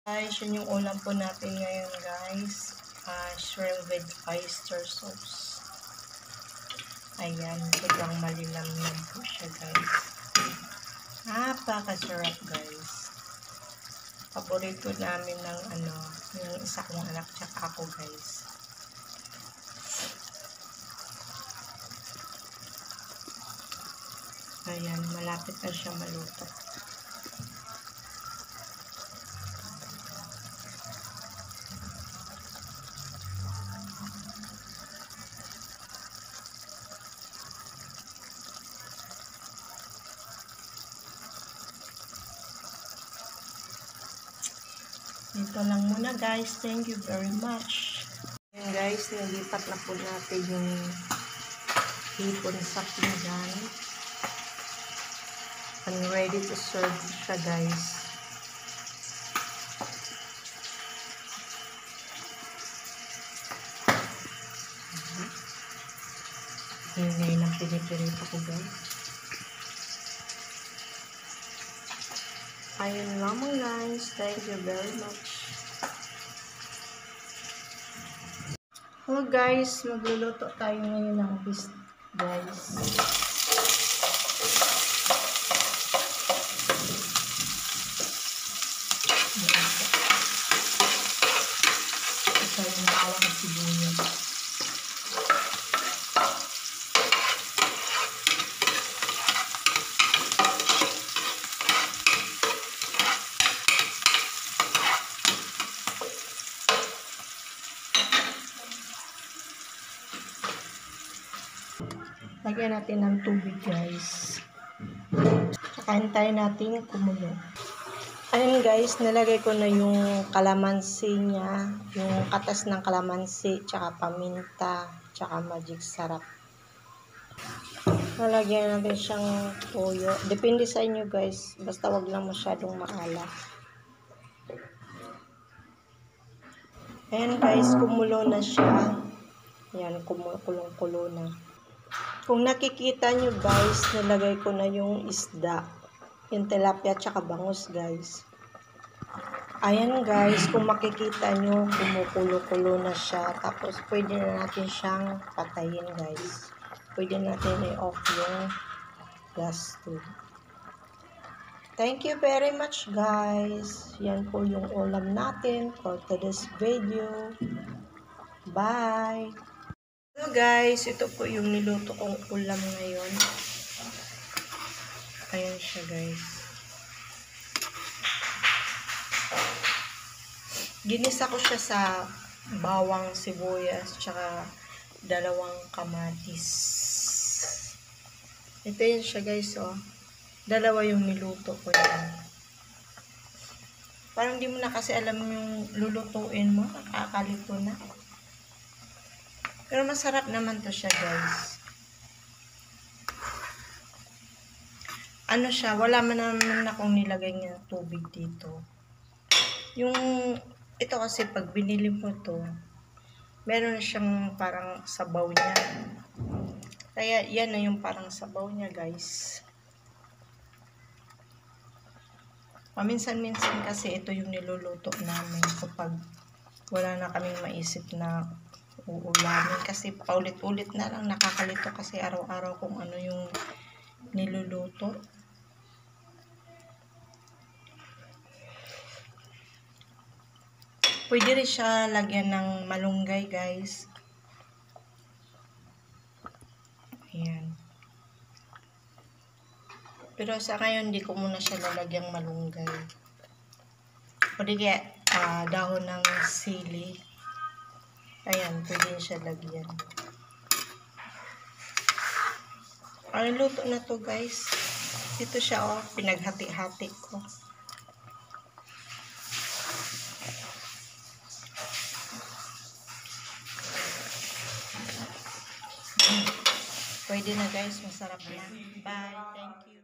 Guys, yun yung ulam po natin ngayon guys. Shrimp with oyster sauce. Ayan, sobrang malinamnam po siya guys. Napakasarap guys. Paborito namin ng yung isa kong anak tsaka ako guys. Ayan, malapit na siya maluto. Ito lang muna guys. Thank you very much. Ayan guys, nilipat na po natin yung hipon sa pinggan. And ready to serve siya guys. Ngayon ang pinipirito ko guys. Ayun lamang guys. Thank you very much. Hello guys, magluluto tayo ngayon ng beef guys. Ito yung bawang at sibuyas. Lagyan natin ng tubig guys. Tsaka hintayin natin kumulo. Ayun guys, nalagay ko na yung kalamansi niya. Yung katas ng kalamansi, tsaka paminta, tsaka magic sarap. Nalagyan natin siyang toyo. Depende sa inyo guys. Basta wag lang masyadong maalat. Ayan guys, kumulo na siya. Ayan, kulong-kulo na. Kung nakikita nyo guys, nilagay ko na yung isda. Yung tilapia tsaka bangus guys. Ayan guys, kung makikita nyo, kumukulo-kulo na siya. Tapos pwede na natin siyang patayin guys. Pwede natin i-off yung gas tube. Thank you very much guys. Yan po yung ulam natin for today's video. Bye! Hello guys, ito po yung niluto kong ulam ngayon. Ayan siya guys. Ginisa ko siya sa bawang, sibuyas, tsaka dalawang kamatis. Ito yun siya guys, oh. Dalawa yung niluto ko yan. Parang di mo na kasi alam yung lulutuin mo, nakakalito na. Pero masarap naman to siya guys. Ano siya, wala man naman akong nilagay ng tubig dito. Ito kasi pag binili mo to, meron na siyang parang sabaw niya. Kaya yan na yung parang sabaw niya guys. Paminsan-minsan kasi ito yung niluluto namin kapag wala na kaming maisip na uulamin. Kasi paulit-ulit na lang, nakakalito kasi araw-araw kung ano yung niluluto. Pwede rin siya lagyan ng malunggay guys. Ayan. Pero sa ngayon, hindi ko muna siya lalagyan malunggay. Pwede kaya dahon ng sili. Ayan, pwede siya lagyan. Ang luto na to guys. Ito siya oh, pinaghati-hati ko. Pwede na guys, masarap yan. Bye, thank you.